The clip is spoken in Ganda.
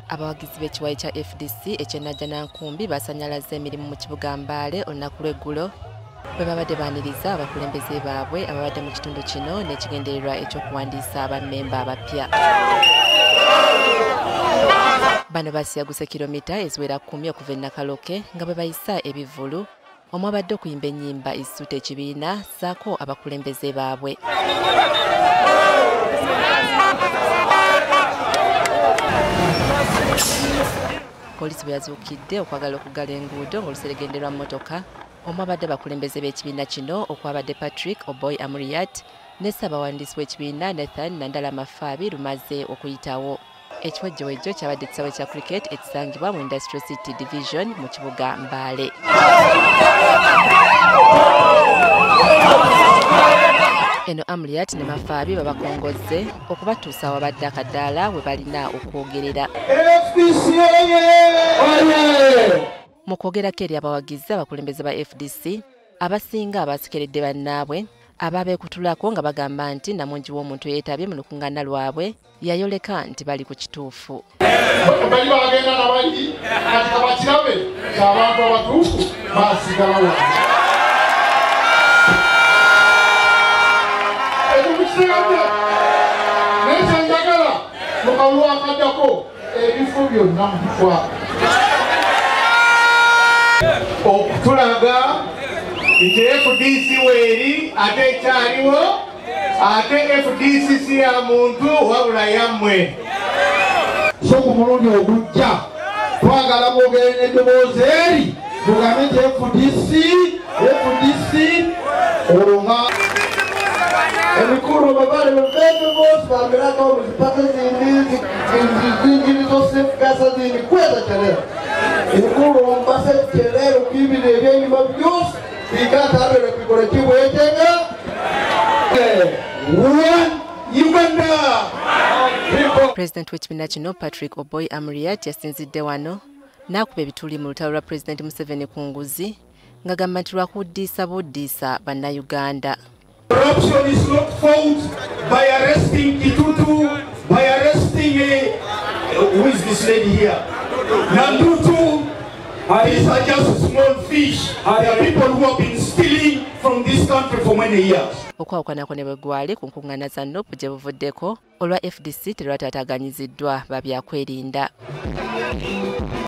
Abawagizi b'ekiwayi kya FDC Najjanankumbi basannyalazza emirimu mu kibuga Mbale olunaku lw'eggulo bwe babadde baaniriza abakulembeze baabwe ababadde mu kitundu kino n'ekigendererwa eky'okuwandiisa Bammemba abapya. Bano basiyaguse kilomita eziwera 10 okuva e Nakaloke nga bwe bayisa ebivvulu omwo abadde okuyimba ennyimba ezisuuta ekibiina ssaako abakulembeze baabwe. Poliisi bwe yazuukidde okwagala okuggala enguudo ng'oluseregenderwa mmotoka omwo abadde abakulembeze b'ekibiina kino okwabadde Patrick Oboi Amuriat ne ssaabawandiisi w'ekibiina Najjanankumbi lumaze okuyitawo. Ekiwejjowejjo kyabadde ekisaawe kya cricket ekisangibwa mu Industrial City Division mu kibuga Mbale. Eno Amuriat ne Mafaabi babakongozze okubatuusa awabadde akaddaala we balina okwogerera. Mu kwogerako eri abawagizi abakulembeze ba FDC abasinga abasekeredde bannaabwe abagyekutulako nga bagamba nti namungi w'omuntu yeetabye mu lukungaana lwabwe yayoleka nti bali ku kituufu. Bali bagenda nabali kati kabakirabe ky'abantu abatuufu baasigalawo. Nekyenjagala mu kalulu akaddako ebifo byonna mubitwala okutulaga nti FDC weeri ate ekyaliwo ate FDC si ya muntu wabula yammwe. So ku mulundi ogujja twagala mwogere n'eddoboozi eri tugambe nti FDC olunga emikulu babale mufeetu bose bambirako muzipata zindi zosefugasa zindi kweza kyalero emikulu ombase kyalero kwibira ebyenyuma byose bikatabere kwikola kibwetega Uganda. Pulezidenti w'ekibiina kino Patrick Oboi Amuriat yasinzidde wano n'akuba ebituli mu lutalo lwa Pulezidenti Museveni ku nguzi ng'agamba nti lwakuddiisa buddiisa bannayuganda. Corruption is not fought by arresting Kitutu, by arresting who is this lady here? Nandutu. These are just small fish. There are people who have been stealing from this country for many years. Okwawukanako ne bwe gwali ku nkungaana za NOP gye buvuddeko olwa FDC terwataataaganyiziddwa babyakwerinda.